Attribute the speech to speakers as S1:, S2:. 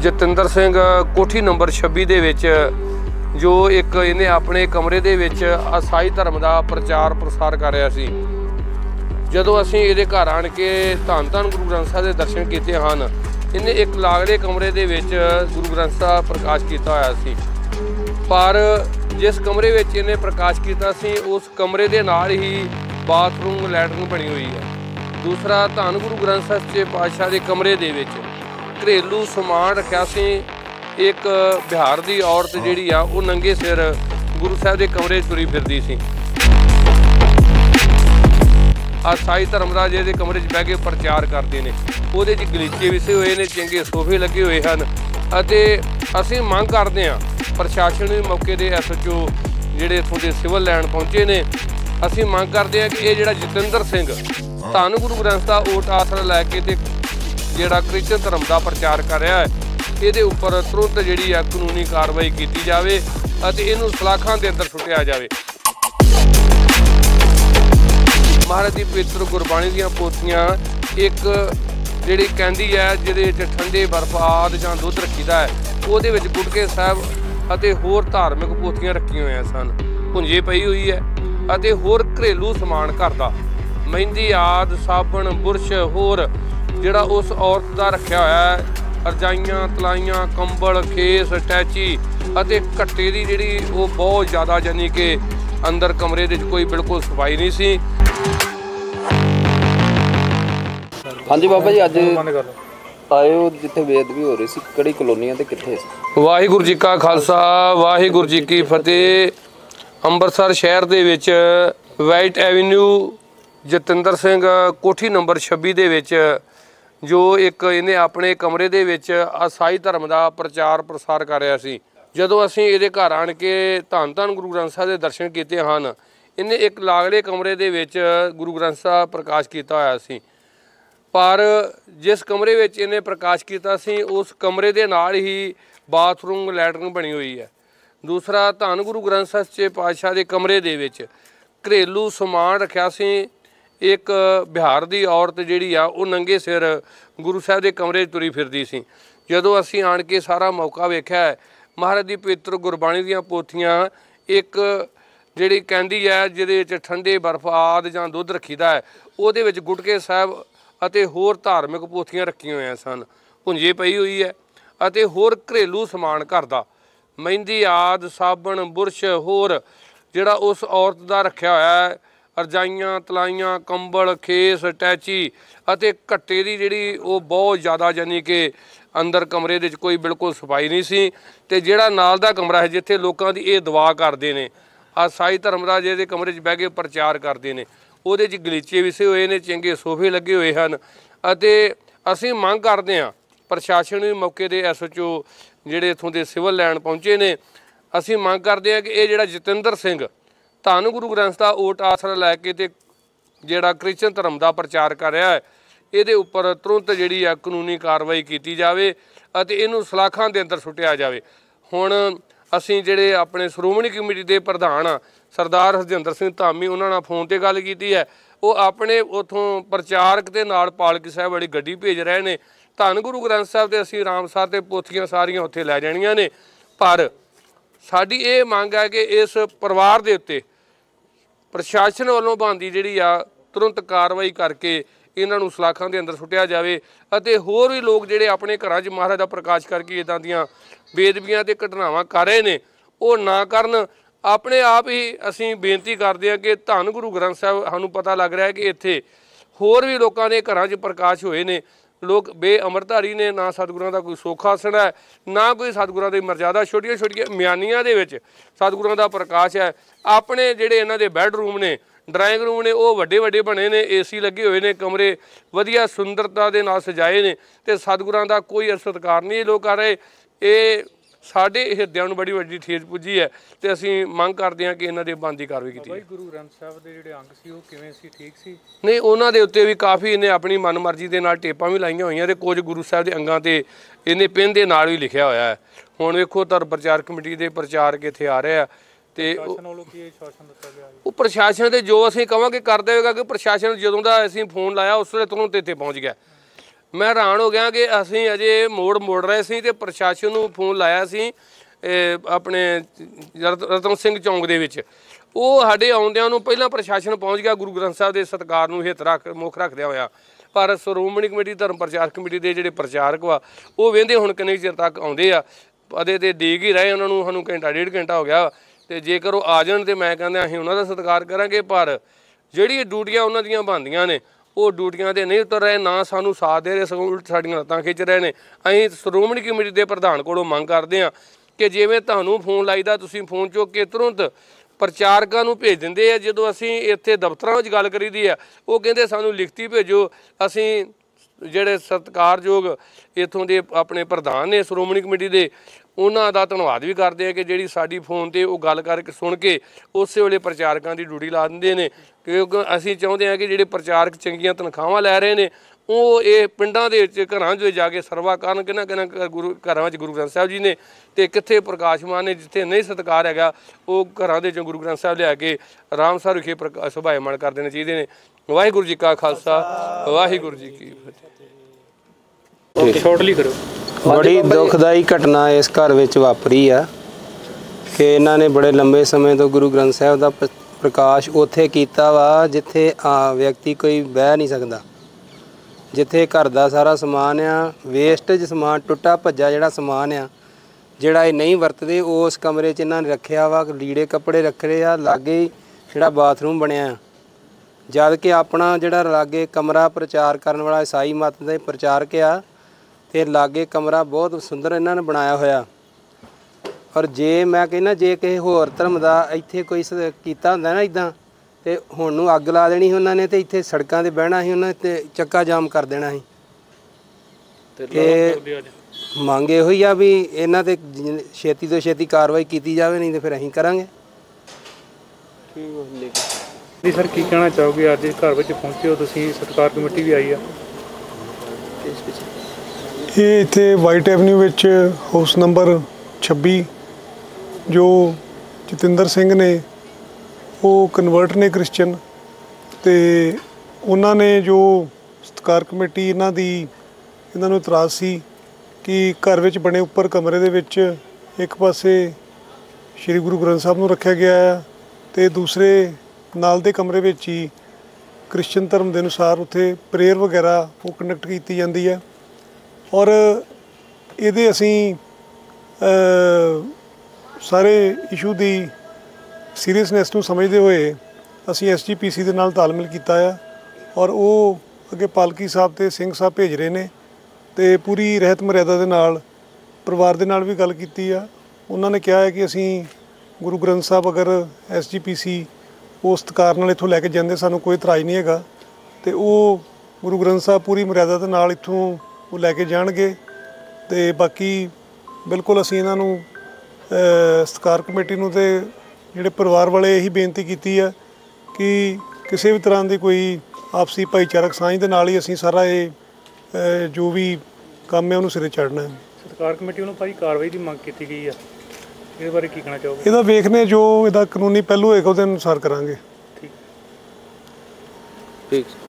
S1: ਜਤਿੰਦਰ ਸਿੰਘ ਕੋਠੀ ਨੰਬਰ 26 ਦੇ ਵਿੱਚ ਜੋ ਇੱਕ ਇਹਨੇ ਆਪਣੇ ਕਮਰੇ ਦੇ ਵਿੱਚ ਈਸਾਈ ਧਰਮ ਦਾ ਪ੍ਰਚਾਰ ਪ੍ਰਸਾਰ ਕਰ ਰਿਹਾ ਸੀ। ਜਦੋਂ ਅਸੀਂ ਇਹਦੇ ਘਰ ਆਣ ਕੇ ਧੰਨ ਧੰਨ ਗੁਰੂ ਗ੍ਰੰਥ ਸਾਹਿਬ ਦੇ ਦਰਸ਼ਨ ਕੀਤੇ ਹਨ, ਇਹਨੇ ਇੱਕ ਲਾਗਲੇ ਕਮਰੇ ਦੇ ਵਿੱਚ ਗੁਰੂ ਗ੍ਰੰਥ ਸਾਹਿਬ ਪ੍ਰਕਾਸ਼ ਕੀਤਾ ਹੋਇਆ ਸੀ। ਪਰ ਜਿਸ ਕਮਰੇ ਵਿੱਚ ਇਹਨੇ ਪ੍ਰਕਾਸ਼ ਕੀਤਾ ਸੀ ਉਸ ਕਮਰੇ ਦੇ ਨਾਲ ਹੀ ਬਾਥਰੂਮ ਲੈਟਰਿਨ ਬਣੀ ਹੋਈ ਹੈ। ਦੂਸਰਾ, ਧੰਨ ਗੁਰੂ ਗ੍ਰੰਥ ਸਾਹਿਬ ਸੱਚੇ ਪਾਤਸ਼ਾਹ ਦੇ ਕਮਰੇ ਦੇ ਵਿੱਚ ਘਰੇਲੂ ਸਮਾਨ ਰੱਖਿਆ ਸੀ। ਇੱਕ ਬਿਹਾਰ ਦੀ ਔਰਤ ਜਿਹੜੀ ਆ ਉਹ ਨੰਗੇ ਸਿਰ ਗੁਰੂ ਸਾਹਿਬ ਦੇ ਕਮਰੇ 'ਚ ਤੁਰੀ ਫਿਰਦੀ ਸੀ। ਈਸਾਈ ਧਰਮ ਦਾ ਜਿਹਦੇ ਕਮਰੇ 'ਚ ਬਹਿ ਕੇ ਪ੍ਰਚਾਰ ਕਰਦੇ ਨੇ, ਉਹਦੇ 'ਚ ਗਲੀਚੇ ਵਿਸੇ ਹੋਏ ਨੇ, ਚੰਗੇ ਸੋਫੇ ਲੱਗੇ ਹੋਏ ਹਨ। ਅਤੇ ਅਸੀਂ ਮੰਗ ਕਰਦੇ ਹਾਂ ਪ੍ਰਸ਼ਾਸਨ ਵੀ ਮੌਕੇ ਦੇ SHO ਜਿਹੜੇ ਇੱਥੋਂ ਦੇ ਸਿਵਲ ਲੈਣ ਪਹੁੰਚੇ ਨੇ, ਅਸੀਂ ਮੰਗ ਕਰਦੇ ਹਾਂ ਕਿ ਇਹ ਜਿਹੜਾ ਜਤਿੰਦਰ ਸਿੰਘ ਧੰਨ ਗੁਰੂ ਗ੍ਰੰਥ ਦਾ ਓਟ ਆਸਰਾ ਲੈ ਕੇ ਤੇ ਜਿਹੜਾ ਕ੍ਰਿਸਚਨ ਧਰਮ ਦਾ ਪ੍ਰਚਾਰ ਕਰ ਰਿਹਾ ਹੈ, ਇਹਦੇ ਉੱਪਰ ਤੁਰੰਤ ਜਿਹੜੀ ਆ ਕਾਨੂੰਨੀ ਕਾਰਵਾਈ ਕੀਤੀ ਜਾਵੇ ਅਤੇ ਇਹਨੂੰ ਸਲਾਖਾਂ ਦੇ ਅੰਦਰ ਸੁੱਟਿਆ ਜਾਵੇ। ਮਹਾਰਾਜ ਦੀ ਪਵਿੱਤਰ ਗੁਰਬਾਣੀ ਦੀਆਂ ਪੋਥੀਆਂ ਇੱਕ ਜਿਹੜੀ ਕਹਿੰਦੀ ਹੈ ਜਿਹਦੇ ਵਿੱਚ ਠੰਡੇ ਬਰਫ਼ ਆਦਿ ਜਾਂ ਦੁੱਧ ਰੱਖੀਦਾ ਹੈ, ਉਹਦੇ ਵਿੱਚ ਗੁਟਕੇ ਸਾਹਿਬ ਅਤੇ ਹੋਰ ਧਾਰਮਿਕ ਪੋਥੀਆਂ ਰੱਖੀਆਂ ਹੋਈਆਂ ਸਨ। ਭੁੰਜੇ ਪਈ ਹੋਈ ਹੈ ਅਤੇ ਹੋਰ ਘਰੇਲੂ ਸਮਾਨ ਘਰ ਦਾ ਮਹਿੰਦੀ ਆਦਿ, ਸਾਬਣ, ਬੁਰਸ਼, ਹੋਰ ਜਿਹੜਾ ਉਸ ਔਰਤ ਦਾ ਰੱਖਿਆ ਹੋਇਆ ਹੈ, ਰਜਾਈਆਂ, ਤਲਾਈਆਂ, ਕੰਬਲ, ਖੇਸ, ਅਟੈਚੀ ਅਤੇ ਘੱਟੇ ਦੀ ਜਿਹੜੀ ਉਹ ਬਹੁਤ ਜ਼ਿਆਦਾ, ਯਾਨੀ ਕਿ ਅੰਦਰ ਕਮਰੇ ਦੇ ਵਿੱਚ ਕੋਈ ਬਿਲਕੁਲ ਸਫਾਈ ਨਹੀਂ ਸੀ।
S2: ਹਾਂਜੀ ਬਾਬਾ ਜੀ, ਅੱਜ ਆਇਓ ਜਿੱਥੇ ਬੇਅਦਬੀ ਹੋ ਰਹੀ ਸੀ, ਕਿਹੜੀ ਕਲੋਨੀਆਂ ਤੇ ਕਿੱਥੇ ਸੀ?
S1: ਵਾਹਿਗੁਰੂ ਜੀ ਕਾ ਖਾਲਸਾ, ਵਾਹਿਗੁਰੂ ਜੀ ਕੀ ਫਤਿਹ। ਅੰਮ੍ਰਿਤਸਰ ਸ਼ਹਿਰ ਦੇ ਵਿੱਚ ਵਾਈਟ ਐਵੀਨਿਊ ਜਤਿੰਦਰ ਸਿੰਘ ਕੋਠੀ ਨੰਬਰ 26 ਦੇ ਵਿੱਚ ਜੋ ਇੱਕ ਇਹਨੇ ਆਪਣੇ ਕਮਰੇ ਦੇ ਵਿੱਚ ਈਸਾਈ ਧਰਮ ਦਾ ਪ੍ਰਚਾਰ ਪ੍ਰਸਾਰ ਕਰ ਰਿਹਾ ਸੀ। ਜਦੋਂ ਅਸੀਂ ਇਹਦੇ ਘਰ ਆਣ ਕੇ ਧੰਨ ਧੰਨ ਗੁਰੂ ਗ੍ਰੰਥ ਸਾਹਿਬ ਦੇ ਦਰਸ਼ਨ ਕੀਤੇ ਹਨ, ਇਹਨੇ ਇੱਕ ਲਾਗਲੇ ਕਮਰੇ ਦੇ ਵਿੱਚ ਗੁਰੂ ਗ੍ਰੰਥ ਸਾਹਿਬ ਪ੍ਰਕਾਸ਼ ਕੀਤਾ ਹੋਇਆ ਸੀ। ਪਰ ਜਿਸ ਕਮਰੇ ਵਿੱਚ ਇਹਨੇ ਪ੍ਰਕਾਸ਼ ਕੀਤਾ ਸੀ ਉਸ ਕਮਰੇ ਦੇ ਨਾਲ ਹੀ ਬਾਥਰੂਮ ਲੈਟਰਿਨ ਬਣੀ ਹੋਈ ਹੈ। ਦੂਸਰਾ, ਧੰਨ ਗੁਰੂ ਗ੍ਰੰਥ ਸਾਹਿਬ ਸੱਚੇ ਪਾਤਸ਼ਾਹ ਦੇ ਕਮਰੇ ਦੇ ਵਿੱਚ ਘਰੇਲੂ ਸਮਾਨ ਰੱਖਿਆ ਸੀ। ਇੱਕ ਬਿਹਾਰ ਦੀ ਔਰਤ ਜਿਹੜੀ ਆ ਉਹ ਨੰਗੇ ਸਿਰ ਗੁਰੂ ਸਾਹਿਬ ਦੇ ਕਮਰੇ 'ਚ ਤੁਰੀ ਫਿਰਦੀ ਸੀ। ਜਦੋਂ ਅਸੀਂ ਆਣ ਕੇ ਸਾਰਾ ਮੌਕਾ ਵੇਖਿਆ, ਮਹਾਰਾਜ ਦੀ ਪਵਿੱਤਰ ਗੁਰਬਾਣੀ ਦੀਆਂ ਪੋਥੀਆਂ ਇੱਕ ਜਿਹੜੀ ਕਹਿੰਦੀ ਹੈ ਜਿਹਦੇ ਵਿੱਚ ਠੰਡੇ ਬਰਫ਼ ਆਦਿ ਜਾਂ ਦੁੱਧ ਰੱਖੀਦਾ ਹੈ, ਉਹਦੇ ਵਿੱਚ ਗੁਟਕੇ ਸਾਹਿਬ ਅਤੇ ਹੋਰ ਧਾਰਮਿਕ ਪੋਥੀਆਂ ਰੱਖੀਆਂ ਹੋਈਆਂ ਸਨ। ਭੁੰਜੇ ਪਈ ਹੋਈ ਹੈ ਅਤੇ ਹੋਰ ਘਰੇਲੂ ਸਮਾਨ ਘਰ ਦਾ ਮਹਿੰਦੀ ਆਦਿ, ਸਾਬਣ, ਬੁਰਸ਼, ਹੋਰ ਜਿਹੜਾ ਉਸ ਔਰਤ ਦਾ ਰੱਖਿਆ ਹੋਇਆ ਹੈ, ਰਜਾਈਆਂ, ਤਲਾਈਆਂ, ਕੰਬਲ, ਖੇਸ, ਅਟੈਚੀ ਅਤੇ ਘੱਟੇ ਦੀ ਜਿਹੜੀ ਉਹ ਬਹੁਤ ਜ਼ਿਆਦਾ, ਯਾਨੀ ਕਿ ਅੰਦਰ ਕਮਰੇ ਦੇ ਵਿੱਚ ਕੋਈ ਬਿਲਕੁਲ ਸਫਾਈ ਨਹੀਂ ਸੀ। ਅਤੇ ਜਿਹੜਾ ਨਾਲ ਦਾ ਕਮਰਾ ਹੈ ਜਿੱਥੇ ਲੋਕਾਂ ਦੀ ਇਹ ਦੁਆ ਕਰਦੇ ਨੇ, ਈਸਾਈ ਧਰਮ ਦਾ ਜਿਹਦੇ ਕਮਰੇ 'ਚ ਬਹਿ ਕੇ ਪ੍ਰਚਾਰ ਕਰਦੇ ਨੇ, ਉਹਦੇ 'ਚ ਗਲੀਚੇ ਵਿਸੇ ਹੋਏ ਨੇ, ਚੰਗੇ ਸੋਫੇ ਲੱਗੇ ਹੋਏ ਹਨ। ਅਤੇ ਅਸੀਂ ਮੰਗ ਕਰਦੇ ਹਾਂ ਪ੍ਰਸ਼ਾਸਨ ਵੀ ਮੌਕੇ ਦੇ SHO ਜਿਹੜੇ ਇੱਥੋਂ ਦੇ ਸਿਵਲ ਲੈਣ ਪਹੁੰਚੇ ਨੇ, ਅਸੀਂ ਮੰਗ ਕਰਦੇ ਹਾਂ ਕਿ ਇਹ ਜਿਹੜਾ ਜਤਿੰਦਰ ਸਿੰਘ ਧੰਨ ਗੁਰੂ ਗ੍ਰੰਥ ਦਾ ਓਟ ਆਸਰਾ ਲੈ ਕੇ ਤੇ ਜਿਹੜਾ ਕ੍ਰਿਸਚਨ ਧਰਮ ਦਾ ਪ੍ਰਚਾਰ ਕਰ ਰਿਹਾ ਹੈ, ਇਹਦੇ ਉੱਪਰ ਤੁਰੰਤ ਜਿਹੜੀ ਆ ਕਾਨੂੰਨੀ ਕਾਰਵਾਈ ਕੀਤੀ ਜਾਵੇ ਅਤੇ ਇਹਨੂੰ ਸਲਾਖਾਂ ਦੇ ਅੰਦਰ ਸੁੱਟਿਆ ਜਾਵੇ। ਹੁਣ ਅਸੀਂ ਜਿਹੜੇ ਆਪਣੇ ਸ਼੍ਰੋਮਣੀ ਕਮੇਟੀ ਦੇ ਪ੍ਰਧਾਨ ਆ ਸਰਦਾਰ ਹਰਜਿੰਦਰ ਸਿੰਘ ਧਾਮੀ, ਉਹਨਾਂ ਨਾਲ ਫੋਨ 'ਤੇ ਗੱਲ ਕੀਤੀ ਹੈ। ਉਹ ਆਪਣੇ ਉੱਥੋਂ ਪ੍ਰਚਾਰਕ ਦੇ ਨਾਲ ਪਾਲਕੀ ਸਾਹਿਬ ਵਾਲੀ ਗੱਡੀ ਭੇਜ ਰਹੇ ਨੇ। ਧੰਨ ਗੁਰੂ ਗ੍ਰੰਥ ਸਾਹਿਬ ਦੇ ਅਸੀਂ ਰਾਮਸਰ ਤੇ ਪੋਥੀਆਂ ਸਾਰੀਆਂ ਉੱਥੇ ਲੈ ਜਾਣੀਆਂ ਨੇ। ਪਰ ਸਾਡੀ ਇਹ ਮੰਗ ਹੈ ਕਿ ਇਸ ਪਰਿਵਾਰ ਦੇ ਉੱਤੇ ਪ੍ਰਸ਼ਾਸਨ ਵੱਲੋਂ ਬਣਦੀ ਜਿਹੜੀ ਆ ਤੁਰੰਤ ਕਾਰਵਾਈ ਕਰਕੇ ਇਹਨਾਂ ਨੂੰ ਸਲਾਖਾਂ ਦੇ ਅੰਦਰ ਸੁੱਟਿਆ ਜਾਵੇ ਅਤੇ ਹੋਰ ਵੀ ਲੋਕ ਜਿਹੜੇ ਆਪਣੇ ਘਰਾਂ 'ਚ ਮਹਾਰਾਜ ਦਾ ਪ੍ਰਕਾਸ਼ ਕਰਕੇ ਇੱਦਾਂ ਦੀਆਂ ਬੇਅਦਬੀਆਂ ਤੇ ਘਟਨਾਵਾਂ ਕਰ ਰਹੇ ਨੇ ਉਹ ਨਾ ਕਰਨ। ਆਪਣੇ ਆਪ ਹੀ ਅਸੀਂ ਬੇਨਤੀ ਕਰਦੇ ਹਾਂ ਕਿ ਧੰਨ ਗੁਰੂ ਗ੍ਰੰਥ ਸਾਹਿਬ, ਸਾਨੂੰ ਪਤਾ ਲੱਗ ਰਿਹਾ ਹੈ ਕਿ ਇੱਥੇ ਹੋਰ ਵੀ ਲੋਕਾਂ ਦੇ ਘਰਾਂ 'ਚ ਪ੍ਰਕਾਸ਼ ਹੋਏ ਨੇ। ਲੋਕ ਬੇਅਮਰਧਾਰੀ ਨੇ, ਨਾ ਸਤਿਗੁਰਾਂ ਦਾ ਕੋਈ ਸੁੱਖ ਆਸਣ ਹੈ, ਨਾ ਕੋਈ ਸਤਿਗੁਰਾਂ ਦੀ ਮਰਜ਼ਾਦਾ। ਛੋਟੀਆਂ ਛੋਟੀਆਂ ਮਿਆਨੀਆਂ ਦੇ ਵਿੱਚ ਸਤਿਗੁਰਾਂ ਦਾ ਪ੍ਰਕਾਸ਼ ਹੈ। ਆਪਣੇ ਜਿਹੜੇ ਇਹਨਾਂ ਦੇ ਬੈੱਡਰੂਮ ਨੇ, ਡਰਾਇੰਗ ਰੂਮ ਨੇ, ਉਹ ਵੱਡੇ ਵੱਡੇ ਬਣੇ ਨੇ, AC ਲੱਗੇ ਹੋਏ ਨੇ, ਕਮਰੇ ਵਧੀਆ ਸੁੰਦਰਤਾ ਦੇ ਨਾਲ ਸਜਾਏ ਨੇ, ਅਤੇ ਸਤਿਗੁਰਾਂ ਦਾ ਕੋਈ ਸਤਿਕਾਰ ਨਹੀਂ ਇਹ ਲੋਕ ਕਰ ਰਹੇ। ਇਹ ਸਾਡੇ ਹਿਰਦਿਆਂ ਨੂੰ ਬੜੀ ਵੱਡੀ ਠੇਸ ਪੁੱਜੀ ਹੈ ਅਤੇ ਅਸੀਂ ਮੰਗ ਕਰਦੇ ਹਾਂ ਕਿ ਇਹਨਾਂ ਦੇ ਬਣਦੀ ਕਾਰਵਾਈ ਕੀਤੀ ਜਾਵੇ।
S3: ਗੁਰੂ ਗ੍ਰੰਥ ਸਾਹਿਬ ਦੇ ਜਿਹੜੇ ਅੰਗ ਸੀ ਉਹ ਕਿਵੇਂ ਸੀ, ਠੀਕ ਸੀ?
S1: ਨਹੀਂ, ਉਹਨਾਂ ਦੇ ਉੱਤੇ ਵੀ ਕਾਫੀ ਇਹਨੇ ਆਪਣੀ ਮਨਮਰਜ਼ੀ ਦੇ ਨਾਲ ਟੇਪਾਂ ਵੀ ਲਾਈਆਂ ਹੋਈਆਂ ਅਤੇ ਕੁਝ ਗੁਰੂ ਸਾਹਿਬ ਦੇ ਅੰਗਾਂ 'ਤੇ ਇਹਨੇ ਪਿੰਨ ਦੇ ਨਾਲ ਵੀ ਲਿਖਿਆ ਹੋਇਆ ਹੈ। ਹੁਣ ਵੇਖੋ ਧਰਮ ਪ੍ਰਚਾਰ ਕਮੇਟੀ ਦੇ ਪ੍ਰਚਾਰਕ ਇੱਥੇ ਆ ਰਹੇ ਆ ਤੇ ਉਹ ਪ੍ਰਸ਼ਾਸਨ ਦੇ ਜੋ ਅਸੀਂ ਕਹਾਂਗੇ ਕਰ ਦੇਵੇਗਾ ਕਿ ਪ੍ਰਸ਼ਾਸਨ ਜਦੋਂ ਦਾ ਅਸੀਂ ਫੋਨ ਲਾਇਆ ਉਸ ਵੇਲੇ ਤੁਰੰਤ ਇੱਥੇ ਪਹੁੰਚ ਗਿਆ। ਮੈਂ ਹੈਰਾਨ ਹੋ ਗਿਆ ਕਿ ਅਸੀਂ ਅਜੇ ਮੋੜ ਰਹੇ ਸੀ ਤੇ ਪ੍ਰਸ਼ਾਸਨ ਨੂੰ ਫੋਨ ਲਾਇਆ ਸੀ ਆਪਣੇ ਰਤਨ ਸਿੰਘ ਚੌਂਕ ਦੇ ਵਿੱਚ। ਉਹ ਸਾਡੇ ਆਉਂਦਿਆਂ ਨੂੰ ਪਹਿਲਾਂ ਪ੍ਰਸ਼ਾਸਨ ਪਹੁੰਚ ਗਿਆ ਗੁਰੂ ਗ੍ਰੰਥ ਸਾਹਿਬ ਦੇ ਸਤਿਕਾਰ ਨੂੰ ਮੁੱਖ ਰੱਖਦਿਆਂ ਹੋਇਆ। ਪਰ ਸ਼੍ਰੋਮਣੀ ਕਮੇਟੀ ਧਰਮ ਪ੍ਰਚਾਰ ਕਮੇਟੀ ਦੇ ਜਿਹੜੇ ਪ੍ਰਚਾਰਕ ਵਾ ਉਹ ਵਹਿੰਦੇ ਹੁਣ ਕਿੰਨੇ ਚਿਰ ਤੱਕ ਆਉਂਦੇ ਆ, ਅਦੇ ਤੇ ਡੀਕ ਹੀ ਰਹੇ ਉਹਨਾਂ ਨੂੰ। ਸਾਨੂੰ ਘੰਟਾ ਡੇਢ ਘੰਟਾ ਹੋ ਗਿਆ ਤੇ ਜੇਕਰ ਉਹ ਆ ਜਾਣ ਤੇ ਮੈਂ ਕਹਿੰਦਾ ਅਸੀਂ ਉਹਨਾਂ ਦਾ ਸਤਿਕਾਰ ਕਰਾਂਗੇ। ਪਰ ਜਿਹੜੀ ਡਿਊਟੀਆਂ ਉਹਨਾਂ ਦੀਆਂ ਬਣਦੀਆਂ ਨੇ ਉਹ ਡਿਊਟੀਆਂ 'ਤੇ ਨਹੀਂ ਉਤਰ ਰਹੇ, ਨਾ ਸਾਨੂੰ ਸਾਥ ਦੇ ਰਹੇ, ਸਗੋਂ ਉਲਟ ਸਾਡੀਆਂ ਲੱਤਾਂ ਖਿੱਚ ਰਹੇ ਨੇ। ਅਸੀਂ ਸ਼੍ਰੋਮਣੀ ਕਮੇਟੀ ਦੇ ਪ੍ਰਧਾਨ ਕੋਲੋਂ ਮੰਗ ਕਰਦੇ ਹਾਂ ਕਿ ਜਿਵੇਂ ਤੁਹਾਨੂੰ ਫੋਨ ਲਾਈਦਾ ਤੁਸੀਂ ਫੋਨ ਚੁੱਕ ਕੇ ਤੁਰੰਤ ਪ੍ਰਚਾਰਕਾਂ ਨੂੰ ਭੇਜ ਦਿੰਦੇ ਆ। ਜਦੋਂ ਅਸੀਂ ਇੱਥੇ ਦਫ਼ਤਰਾਂ ਵਿੱਚ ਗੱਲ ਕਰੀਦੀ ਆ ਉਹ ਕਹਿੰਦੇ ਸਾਨੂੰ ਲਿਖਤੀ ਭੇਜੋ। ਅਸੀਂ ਜਿਹੜੇ ਸਤਿਕਾਰਯੋਗ ਇੱਥੋਂ ਦੇ ਆਪਣੇ ਪ੍ਰਧਾਨ ਨੇ ਸ਼੍ਰੋਮਣੀ ਕਮੇਟੀ ਦੇ, ਉਹਨਾਂ ਦਾ ਧੰਨਵਾਦ ਵੀ ਕਰਦੇ ਆ ਕਿ ਜਿਹੜੀ ਸਾਡੀ ਫੋਨ 'ਤੇ ਉਹ ਗੱਲ ਕਰਕੇ ਸੁਣ ਕੇ ਉਸੇ ਵੇਲੇ ਪ੍ਰਚਾਰਕਾਂ ਦੀ ਡਿਊਟੀ ਲਾ ਦਿੰਦੇ ਨੇ। ਕਿਉਂਕਿ ਅਸੀਂ ਚਾਹੁੰਦੇ ਹਾਂ ਕਿ ਜਿਹੜੇ ਪ੍ਰਚਾਰਕ ਚੰਗੀਆਂ ਤਨਖਾਹਾਂ ਲੈ ਰਹੇ ਨੇ ਉਹ ਇਹ ਪਿੰਡਾਂ ਦੇ ਵਿੱਚ ਘਰਾਂ 'ਚ ਜਾ ਕੇ ਸਰਵਾ ਕਰਨ ਕਿਹਨਾਂ ਘਰਾਂ ਵਿੱਚ ਗੁਰੂ ਗ੍ਰੰਥ ਸਾਹਿਬ ਜੀ ਨੇ ਅਤੇ ਕਿੱਥੇ ਪ੍ਰਕਾਸ਼ਮਾਨ ਨੇ। ਜਿੱਥੇ ਨਹੀਂ ਸਤਿਕਾਰ ਹੈਗਾ ਉਹ ਘਰਾਂ ਦੇ 'ਚੋਂ ਗੁਰੂ ਗ੍ਰੰਥ ਸਾਹਿਬ ਲਿਆ ਕੇ ਰਾਮਸਰ ਵਿਖੇ ਸੁਭਾਇਮਾਨ ਕਰ ਦੇਣੇ ਚਾਹੀਦੇ ਨੇ। ਵਾਹਿਗੁਰੂ ਜੀ ਕਾ ਖਾਲਸਾ, ਵਾਹਿਗੁਰੂ ਜੀ ਕੀ ਫਤਿਹ।
S3: ਸ਼ਾਰਟਲੀ ਕਰੋ।
S4: ਬੜੀ ਦੁਖਦਾਈ ਘਟਨਾ ਇਸ ਘਰ ਵਿੱਚ ਵਾਪਰੀ ਆ ਕਿ ਇਹਨਾਂ ਨੇ ਬੜੇ ਲੰਬੇ ਸਮੇਂ ਤੋਂ ਗੁਰੂ ਗ੍ਰੰਥ ਸਾਹਿਬ ਦਾ ਪ੍ਰਕਾਸ਼ ਉੱਥੇ ਕੀਤਾ ਵਾ ਜਿੱਥੇ ਵਿਅਕਤੀ ਕੋਈ ਬਹਿ ਨਹੀਂ ਸਕਦਾ, ਜਿੱਥੇ ਘਰ ਦਾ ਸਾਰਾ ਸਮਾਨ ਆ, ਵੇਸਟੇਜ ਸਮਾਨ, ਟੁੱਟਾ ਭੱਜਾ ਜਿਹੜਾ ਸਮਾਨ ਆ ਜਿਹੜਾ ਇਹ ਨਹੀਂ ਵਰਤਦੇ, ਉਸ ਕਮਰੇ 'ਚ ਇਹਨਾਂ ਨੇ ਰੱਖਿਆ ਵਾ। ਲੀੜੇ ਕੱਪੜੇ ਰੱਖੇ ਆ, ਲਾਗੇ ਜਿਹੜਾ ਬਾਥਰੂਮ ਬਣਿਆ, ਜਦ ਕਿ ਆਪਣਾ ਜਿਹੜਾ ਲਾਗੇ ਕਮਰਾ ਪ੍ਰਚਾਰ ਕਰਨ ਵਾਲਾ ਈਸਾਈ ਮਤ ਦੇ ਪ੍ਰਚਾਰਕ ਆ ਤੇ ਲਾਗੇ ਕਮਰਾ ਬਹੁਤ ਸੁੰਦਰ ਇਹਨਾਂ ਨੇ ਬਣਾਇਆ ਹੋਇਆ। ਔਰ ਜੇ ਮੈਂ ਕਹਿੰਦਾ ਜੇ ਕਿਸੇ ਹੋਰ ਧਰਮ ਦਾ ਇੱਥੇ ਕੋਈ ਕੀਤਾ ਹੁੰਦਾ ਨਾ ਇੱਦਾਂ ਤੇ ਹੁਣ ਨੂੰ ਅੱਗ ਲਾ ਦੇਣੀ ਉਹਨਾਂ ਨੇ ਤੇ ਇੱਥੇ ਸੜਕਾਂ 'ਤੇ ਬਹਿਣਾ ਸੀ ਉਹਨਾਂ ਤੇ ਚੱਕਾ ਜਾਮ ਕਰ ਦੇਣਾ ਸੀ। ਤੇ ਮੰਗ ਇਹੋ ਹੀ ਆ ਵੀ ਇਹਨਾਂ 'ਤੇ ਛੇਤੀ ਤੋਂ ਛੇਤੀ ਕਾਰਵਾਈ ਕੀਤੀ ਜਾਵੇ, ਨਹੀਂ ਤੇ ਫਿਰ ਅਸੀਂ ਕਰਾਂਗੇ।
S3: ਜੀ ਸਰ, ਕੀ ਕਹਿਣਾ ਚਾਹੋਗੇ? ਅੱਜ ਘਰ ਵਿੱਚ ਪਹੁੰਚੇ ਹੋ ਤੁਸੀਂ, ਸਤਿਕਾਰ ਕਮੇਟੀ ਵੀ ਆਈ ਆ।
S5: ਇਹ ਇੱਥੇ ਵਾਈਟ ਐਵਨਿਊ ਵਿੱਚ ਹਾਊਸ ਨੰਬਰ 26 ਜੋ ਜਤਿੰਦਰ ਸਿੰਘ ਨੇ ਉਹ ਕਨਵਰਟ ਨੇ ਕ੍ਰਿਸਚਨ, ਅਤੇ ਉਹਨਾਂ ਨੇ ਜੋ ਸਤਿਕਾਰ ਕਮੇਟੀ ਇਹਨਾਂ ਨੂੰ ਇਤਰਾਜ਼ ਸੀ ਕਿ ਘਰ ਵਿੱਚ ਬਣੇ ਉੱਪਰ ਕਮਰੇ ਦੇ ਵਿੱਚ ਇੱਕ ਪਾਸੇ ਸ਼੍ਰੀ ਗੁਰੂ ਗ੍ਰੰਥ ਸਾਹਿਬ ਨੂੰ ਰੱਖਿਆ ਗਿਆ ਹੈ ਅਤੇ ਦੂਸਰੇ ਨਾਲ ਦੇ ਕਮਰੇ ਵਿੱਚ ਹੀ ਕ੍ਰਿਸਚਨ ਧਰਮ ਦੇ ਅਨੁਸਾਰ ਉੱਥੇ ਪ੍ਰੇਅਰ ਵਗੈਰਾ ਉਹ ਕੰਡਕਟ ਕੀਤੀ ਜਾਂਦੀ ਹੈ। ਔਰ ਇਹਦੇ ਅਸੀਂ ਸਾਰੇ ਇਸ਼ੂ ਦੀ ਸੀਰੀਅਸਨੈਸ ਨੂੰ ਸਮਝਦੇ ਹੋਏ ਅਸੀਂ SGPC ਦੇ ਨਾਲ ਤਾਲਮੇਲ ਕੀਤਾ ਆ ਔਰ ਉਹ ਅੱਗੇ ਪਾਲਕੀ ਸਾਹਿਬ ਅਤੇ ਸਿੰਘ ਸਾਹਿਬ ਭੇਜ ਰਹੇ ਨੇ ਅਤੇ ਪੂਰੀ ਰਹਿਤ ਮਰਿਆਦਾ ਦੇ ਨਾਲ ਪਰਿਵਾਰ ਦੇ ਨਾਲ ਵੀ ਗੱਲ ਕੀਤੀ ਆ। ਉਹਨਾਂ ਨੇ ਕਿਹਾ ਹੈ ਕਿ ਅਸੀਂ ਗੁਰੂ ਗ੍ਰੰਥ ਸਾਹਿਬ ਅਗਰ SGPC ਉਹ ਸਤਿਕਾਰ ਨਾਲ ਇੱਥੋਂ ਲੈ ਕੇ ਜਾਂਦੇ ਸਾਨੂੰ ਕੋਈ ਇਤਰਾਜ਼ ਨਹੀਂ ਹੈਗਾ ਅਤੇ ਉਹ ਗੁਰੂ ਗ੍ਰੰਥ ਸਾਹਿਬ ਪੂਰੀ ਮਰਿਆਦਾ ਦੇ ਨਾਲ ਇੱਥੋਂ ਉਹ ਲੈ ਕੇ ਜਾਣਗੇ। ਅਤੇ ਬਾਕੀ ਬਿਲਕੁਲ ਅਸੀਂ ਇਹਨਾਂ ਨੂੰ ਸਤਿਕਾਰ ਕਮੇਟੀ ਨੂੰ ਅਤੇ ਜਿਹੜੇ ਪਰਿਵਾਰ ਵਾਲੇ ਇਹੀ ਬੇਨਤੀ ਕੀਤੀ ਹੈ ਕਿ ਕਿਸੇ ਵੀ ਤਰ੍ਹਾਂ ਦੀ ਕੋਈ ਆਪਸੀ ਭਾਈਚਾਰਕ ਸਾਂਝ ਦੇ ਨਾਲ ਹੀ ਅਸੀਂ ਸਾਰਾ ਇਹ ਜੋ ਵੀ ਕੰਮ ਹੈ ਉਹਨੂੰ ਸਿਰੇ ਚੜ੍ਹਨਾ ਹੈ।
S3: ਸਤਿਕਾਰ ਕਮੇਟੀ ਵੱਲੋਂ ਭਾਈ ਕਾਰਵਾਈ ਦੀ ਮੰਗ ਕੀਤੀ ਗਈ ਆ, ਇਹਦੇ ਬਾਰੇ ਕੀ ਕਹਿਣਾ ਚਾਹੋਗੇ?
S5: ਇਹਦਾ ਵੇਖਦੇ ਜੋ ਇਹਦਾ ਕਾਨੂੰਨੀ ਪਹਿਲੂ ਹੋਏਗਾ ਉਹਦੇ ਅਨੁਸਾਰ ਕਰਾਂਗੇ।
S2: ਠੀਕ।